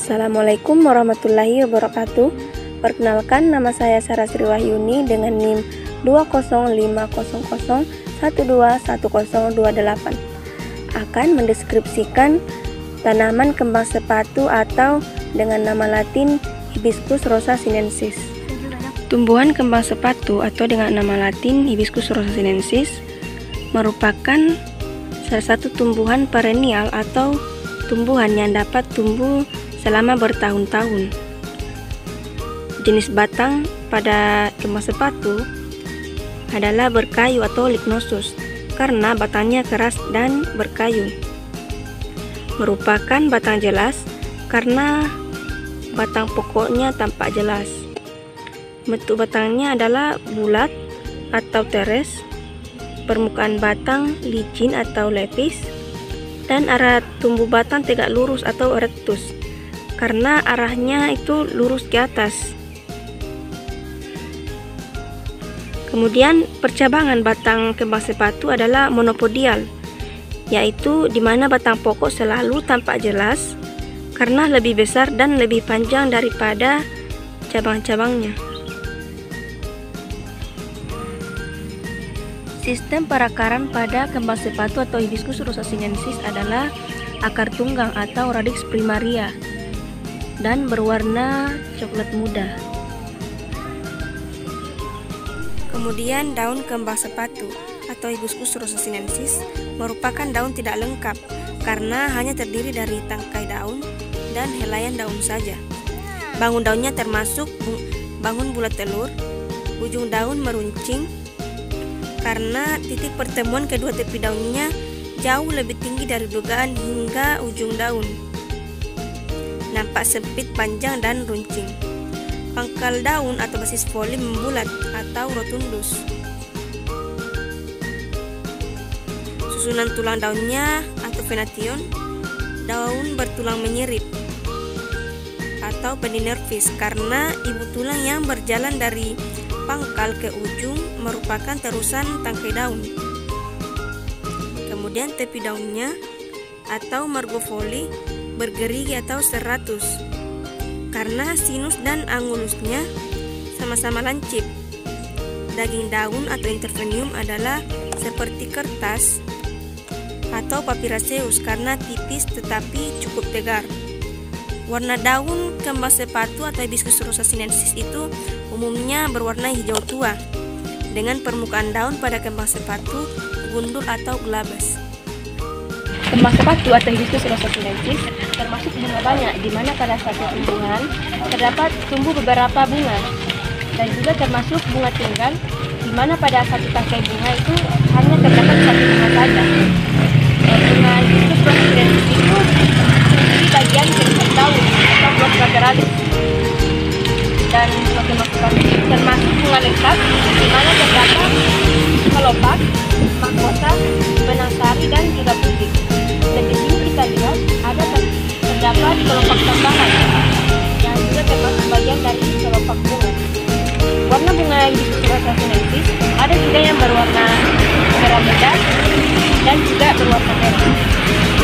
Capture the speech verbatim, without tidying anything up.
Assalamualaikum warahmatullahi wabarakatuh. Perkenalkan, nama saya Sarah Sri Wahyuni dengan N I M dua nol lima nol nol satu dua satu nol dua delapan. Akan mendeskripsikan tanaman kembang sepatu atau dengan nama latin Hibiscus rosa sinensis. Tumbuhan kembang sepatu atau dengan nama latin Hibiscus rosa sinensis merupakan salah satu tumbuhan perennial atau tumbuhan yang dapat tumbuh selama bertahun-tahun. Jenis batang pada kembang sepatu adalah berkayu atau lignosus karena batangnya keras dan berkayu. Merupakan batang jelas karena batang pokoknya tampak jelas. Bentuk batangnya adalah bulat atau teres, permukaan batang licin atau lepis, dan arah tumbuh batang tegak lurus atau erectus karena arahnya itu lurus ke atas. Kemudian percabangan batang kembang sepatu adalah monopodial, yaitu di mana batang pokok selalu tampak jelas karena lebih besar dan lebih panjang daripada cabang-cabangnya. Sistem perakaran pada kembang sepatu atau Hibiscus rosa sinensis adalah akar tunggang atau radix primaria dan berwarna coklat muda. Kemudian daun kembang sepatu atau Hibiscus rosa sinensis merupakan daun tidak lengkap karena hanya terdiri dari tangkai daun dan helaian daun saja. Bangun daunnya termasuk bangun bulat telur, ujung daun meruncing karena titik pertemuan kedua tepi daunnya jauh lebih tinggi dari dugaan hingga ujung daun. Nampak sempit, panjang, dan runcing. Pangkal daun atau basis foli membulat atau rotundus. Susunan tulang daunnya atau venation, daun bertulang menyirip atau pendinervis karena ibu tulang yang berjalan dari pangkal ke ujung merupakan terusan tangkai daun. Kemudian tepi daunnya atau margo foli bergerigi atau serratus karena sinus dan angulusnya sama-sama lancip. Daging daun atau intervenium adalah seperti kertas atau papiraceus karena tipis tetapi cukup tegar. Warna daun kembang sepatu atau Hibiscus rosa sinensis itu umumnya berwarna hijau tua dengan permukaan daun pada kembang sepatu gundul atau glabas. Kembang sepatu atau Hibiscus rosa sinensis termasuk bunga banyak, di mana pada satu tumbuhan terdapat tumbuh beberapa bunga, dan juga termasuk bunga tunggal, di mana pada satu tangkai bunga itu hanya terdapat satu bunga saja. Bunga Hibiscus rosa sinensis itu di bagian kelopak daun atau gloss lateralis, dan kembang sepatu termasuk bunga lengkap, di mana terdapat kelopak, mahkota, benang sari, dan juga putih. Dan di sini kita lihat ada terdapat kelopak tambahan yang juga termasuk bagian dari kelopak bunga. Warna bunga Hibiscus rosa sinensis ada juga yang berwarna merah muda dan juga berwarna merah.